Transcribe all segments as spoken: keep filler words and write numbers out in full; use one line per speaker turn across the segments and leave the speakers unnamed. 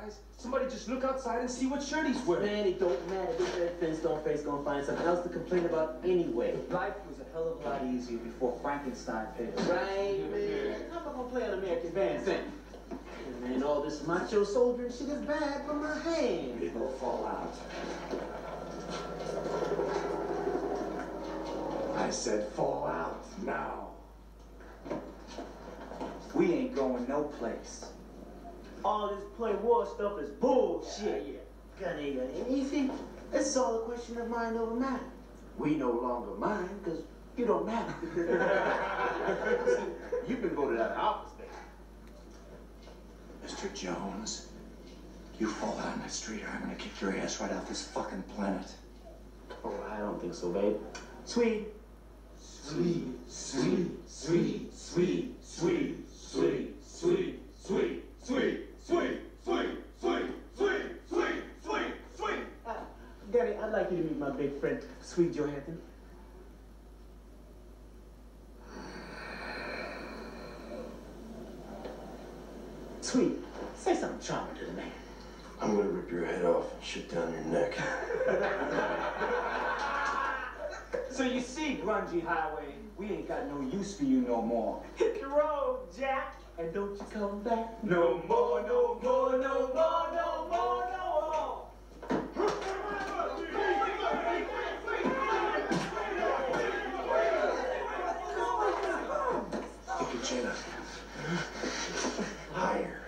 guys. Somebody just look outside and see what shirt he's wearing.
Man, it don't matter. This red Flintstone face gonna find something else to complain about anyway.
Life was a hell of a lot easier before Frankenstein paid us.
Right, man? How am I gonna play an American band thing? Man, all this macho soldiering shit is bad for my hand.
People fall out. I said fall out now.
We ain't going no place.
All this play war stuff is bullshit. Yeah, yeah. Got it, got it. You see, it's all a question of mind over matter. We no longer mind because you don't matter. You've been voted out of office, baby.
Mister Jones, you fall out in the street or I'm gonna kick your ass right off this fucking planet.
Oh, I don't think so, babe. Sweet.
Sweet, sweet, sweet, sweet, sweet, sweet, sweet, sweet, sweet, sweet, sweet, sweet, sweet, sweet, sweet, sweet.
Uh, Daddy, I'd like you to meet my big friend, Sweet Johansson. Sweet, say something charming to the man.
I'm gonna rip your head off and shit down your neck.
So you see, Grungy Highway, we ain't got no use for you no more.
Hit the road, Jack, and don't you come back.
No more, no more, no more, no more, no more.
Take your chin up. Higher.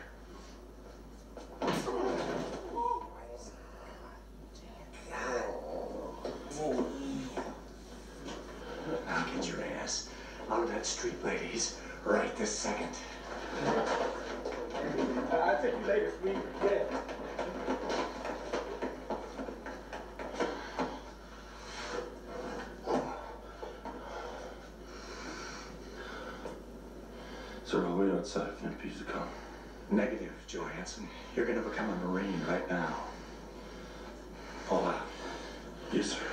Now get your ass out of that street, ladies, right this second.
I'll take you later, Sweet. Yeah.
Sir, I'll wait outside for M Ps to come.
Negative, Johansson. You're gonna become a Marine right now. Fall out.
Yes, sir.